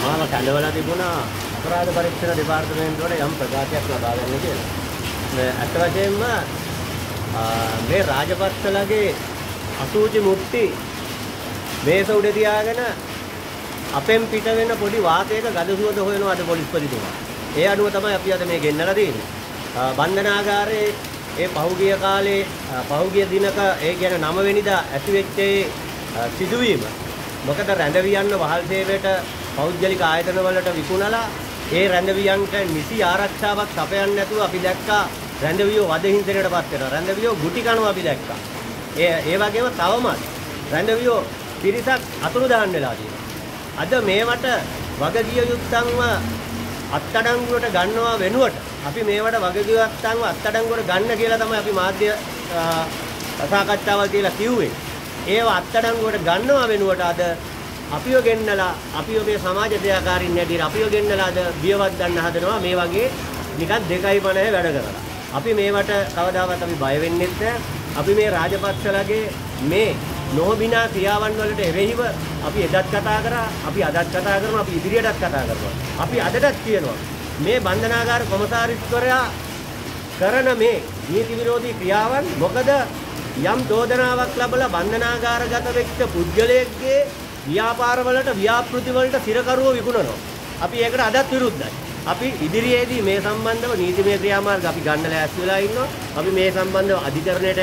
මාව කැඳවලා තිබුණා අපරාධ පරීක්ෂණ දෙපාර්තමේන්තුවට යම් ප්‍රකාශයක් ලබා ගන්න කියලා. ඇත්ත වශයෙන්ම මේ රාජපක්ෂලගේ අසූචි මුට්ටි මේස උඩ තියාගෙන අපෙන් පිට වෙන පොඩි වාතයක ගඳ සුවඳ හොයනවා අද පොලිස්පතිතුමා. ඒ අනුව තමයි අපි අද මේ ගෙන්නලා තියෙන්නේ. බන්ධනාගාරයේ ඒ පහුගිය කාලේ පහුගිය දිනක ඒ කියන්නේ 9 වෙනිදා ඇතිවෙච්ච සිදුවීම. මොකද රැඳවියන්න වහල් සේවයට පෞද්ගලික ආයතන වලට විකුණලා ඒ රැඳවියන්ට නිසි ආරක්ෂාවක් සපයන්නේ නැතුව අපි දැක්කා රැඳවියෝ වද හිංසනයටපත් වෙනවා. රැඳවියෝ ගුටි කනවා අපි දැක්කා. ඒ වගේම තවමත් රැඳවියෝ පිරිසක් අතුරුදහන් වෙලා තියෙනවා. අද මේවට වගකිය යුත්තන්ව අත්අඩංගුවට ගන්නවා වෙනුවට අපි මේවට වගකිය යුත්තන්ව අත්අඩංගුවට ගන්න කියලා තමයි අපි මාධ්‍ය සාකච්ඡාවල් කියලා කිව්වේ. ඒව අත්අඩංගුවට ගන්නවා වෙනුවට අද අපිව ගෙන්නලා අපිව මේ සමාජ දෙයාකාරින් නැටියට අපිව ගෙන්නලා අද බියවත් ගන්න හදනවා මේ වගේ නිකන් 2.50 වැඩ කරලා. අපි මේවට කවදාවත් අපි බය වෙන්නේ නැහැ. අපි මේ රාජපක්ෂලගේ මේ නොබිනා ක්‍රියාවන් වලට එරෙහිව අපි එදත් කතා කරා, අපි අදත් කතා කරනවා, අපි ඉදිරියටත් කතා කරනවා. අපි අදටත් කියනවා මේ බන්ධනාගාර කොමසාරිස්වරයා කරන මේ නීති විරෝධී ක්‍රියාවන් මොකද යම් චෝදනාවක් ලැබලා බන්ධනාගාරගත වෙච්ච පුද්ගලයෙක්ගේ ව්‍යාපාරවලට ව්‍යාපෘති වලට සිරකරුව විකුණනවා. අපි ඒකට අදත් විරුද්ධයි. අපි ඉදිරියේදී මේ සම්බන්ධව නීතිමය ක්‍රියාමාර්ග අපි ගන්න ලෑස්ති වෙලා ඉන්නවා. අපි මේ සම්බන්ධව අධිකරණයට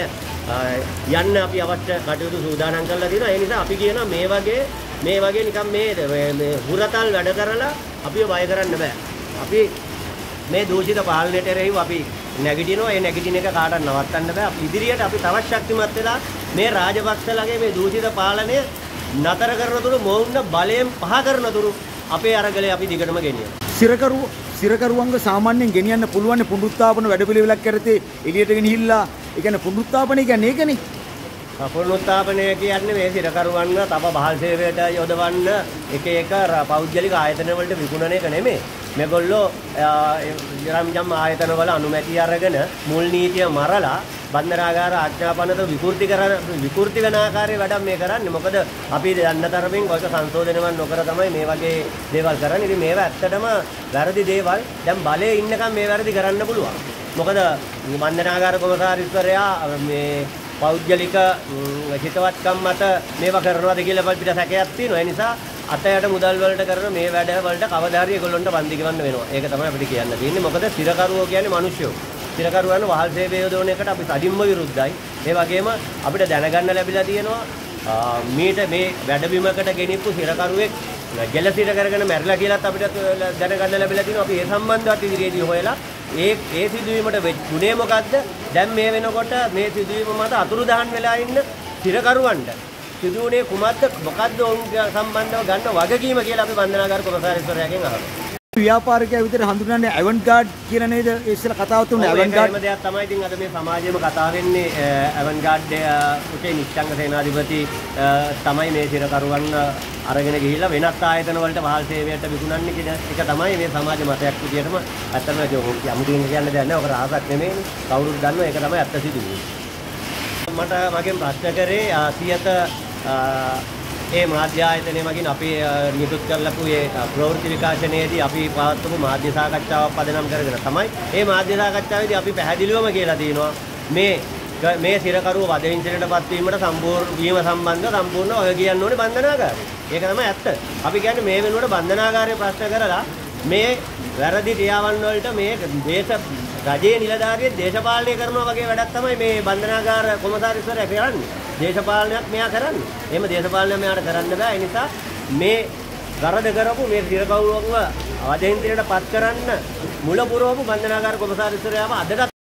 යන්න අපි අවශ්‍ය කටයුතු සූදානම් කරලා තියෙනවා. ඒ නිසා අපි කියනවා මේ වගේ නිකන් මේ හුරතල් වැඩ කරලා අපිව බය කරන්න බෑ. අපි මේ දූෂිත පාලනයට එරෙහිව අපි නැගිටිනවා. ඒ නැගිටින එක කාටවත් නවත්තන්න බෑ. අපි ඉදිරියට අපි තවත් ශක්තිමත් වෙලා මේ රාජපක්ෂලගේ මේ දූෂිත පාලනය නතර කරන තුරු මොවුන්න බලයෙන් පහ කරන තුරු අපේ අරගලේ අපි දිගටම ගෙනියනවා. සිරකරුවන්ව සාමාන්‍යයෙන් ගෙනියන්න පුළුවන් පුනරුත්ථාපන වැඩපිළිවෙලක් කරතේ එළියට ගෙනහිල්ලා ඒ කියන්නේ පුනරුත්ථාපනය කියන්නේ ඒකනේ. පුනරුත්ථාපනය කියන්නේ මේ සිරකරුවන්ව තව බහල් සේවයට යොදවන්න එක පෞද්ගලික ආයතන වලට විකුණන එක නෙමෙයි. මේගොල්ලෝ යම් ආයතන වල අනුමැතිය අරගෙන මුල් නීතිය මරලා බන්ධනාගාර ආඥාපනත විකෘති වෙන ආකාරයේ වැඩක් මේ කරන්නේ. මොකද අපි දන්න තරමින් ඔයක සංශෝධනයක් නොකර තමයි මේ වගේ දේවල් කරන්නේ. ඉතින් මේවා ඇත්තටම වැරදි දේවල්. දැන් බලයේ ඉන්නකම් මේ වැරදි කරන්න පුළුවන්. මොකද බන්ධනාගාර කොමසාරිස්වරයා මේ පෞද්ගලික හිතවත්කම් මත මේවා කරනවාද කියලා අපිට සැකයක් තියෙනවා. ඒ නිසා අතයට මුදල් වලට කරන මේ වැඩ වලට කවදා හරි ඒගොල්ලන්ට බන්දි ගවන්න වෙනවා. ඒක තමයි අපිට කියන්න තියෙන්නේ. මොකද සිරකරුවෝ කියන්නේ මිනිස්සුયો. සිරකරුවන් වහල් සේවය යොදවන එකට අපි සදින්ම විරුද්ධයි. ඒ වගේම අපිට දැනගන්න ලැබිලා තියෙනවා මීට මේ වැඩබිමකට ගෙනිප්පු සිරකරුවෙක් ජල සිර කරගෙන මැරිලා කියලාත් අපිට දැනගන්න ලැබිලා තියෙනවා. අපි ඒ සම්බන්ධවත් ඉදිරියේදී හොයලා ඒ සිදුවීමට වෙච්චුනේ මොකද්ද? දැන් මේ වෙනකොට මේ සිදුවීම මත අතුරුදහන් වෙලා ඉන්න සිරකරුවන්ට සිදුවුනේ කුමක්ද? මොකද්ද ඔවුන් සම්බන්ධව ගන්න වගකීම කියලා අපි බන්ධනාගාර කොමසාරිස්වරයාගෙන් අහනවා. ව්‍යාපාරිකයා විතර හඳුන්වන්නේ ඇවන්ගාඩ් කියලා නේද? ඒ ඉස්සෙල්ලා කතාව තුනේ ඇවන්ගාඩ් එහෙම දෙයක් තමයි. ඉතින් අද මේ සමාජයේම කතා වෙන්නේ ඇවන්ගාඩ් උටේ නිශ්චංග සේනාධිපති තමයි මේ සිරකරුවන් අරගෙන ගිහිල්ලා වෙනත් ආයතන වලට වහල් සේවයට විකුණන්නේ කියන එක තමයි මේ සමාජ මතයක් විදියටම ඇත්තම යමුකින් කියන්න දෙයක් නැහැ. ඔක රහසක් නෙමෙයිනේ. කවුරුත් දන්නවා ඒක තමයි ඇත්ත සිදුවීම. මට මගෙන් ප්‍රශ්න කරේ සියත ඒ මාධ්‍ය ආයතනයේ මගින් අපි නිකුත් කරලපු ඒ ප්‍රවෘත්ති විකාශනයේදී අපි පවත්වපු මාධ්‍ය සාකච්ඡාවක් පදනම් කරගෙන තමයි මේ මාධ්‍ය සාකච්ඡාවේදී අපි පැහැදිලිවම කියලා තියෙනවා මේ සිරකරුව වද හිංසනයටපත් වීමට සම්පූර්ණ වීම සම්බන්ධව සම්පූර්ණ ඔය කියන්න ඕනේ බන්ධනාගාරය. ඒක තමයි ඇත්ත. අපි කියන්නේ මේ වෙනුවට බන්ධනාගාරය ප්‍රශ්න කරලා මේ වැරදි ක්‍රියාවන් වලට මේ රජයේ නිලධාරියෙක් දේශපාලනය කරනවා වගේ වැඩක් තමයි මේ බන්ධනාගාර කොමසාරිස්වරයා කරන්නේ. දේශපාලනයක් මෙයා කරන්නේ. එහෙම දේශපාලනයක් මෙයාට කරන්න බෑ. ඒ නිසා මේ වරද කරපු මේ සිරකරුවන්ව වදෙන්තිරට පත් කරන්න මුල පුරවපු බන්ධනාගාර කොමසාරිස්වරයාව අදට